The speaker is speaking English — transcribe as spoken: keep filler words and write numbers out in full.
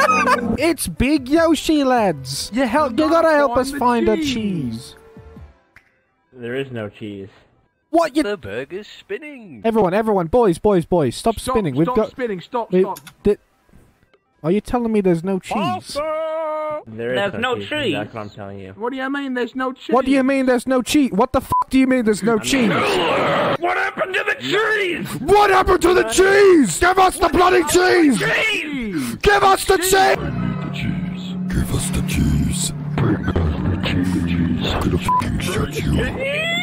It's Big Yoshi, lads. You help. You gotta help us find a cheese. There is no cheese. What you? The burger's spinning. Everyone, everyone, boys, boys, boys, stop, Stop spinning. We've stop got. spinning. Stop. we- Stop. di- Are you telling me there's no cheese? Pasta! There is There's no cheese. cheese. That's what I'm telling you. What do you mean? There's no cheese. What do you mean there's no cheese? What the fuck do you mean there's no cheese? What happened to the cheese? What happened to the cheese? Give us the bloody cheese! Cheese! Give us the cheese! Give us the cheese. Bring us the cheese. I'm gonna fucking shut you up.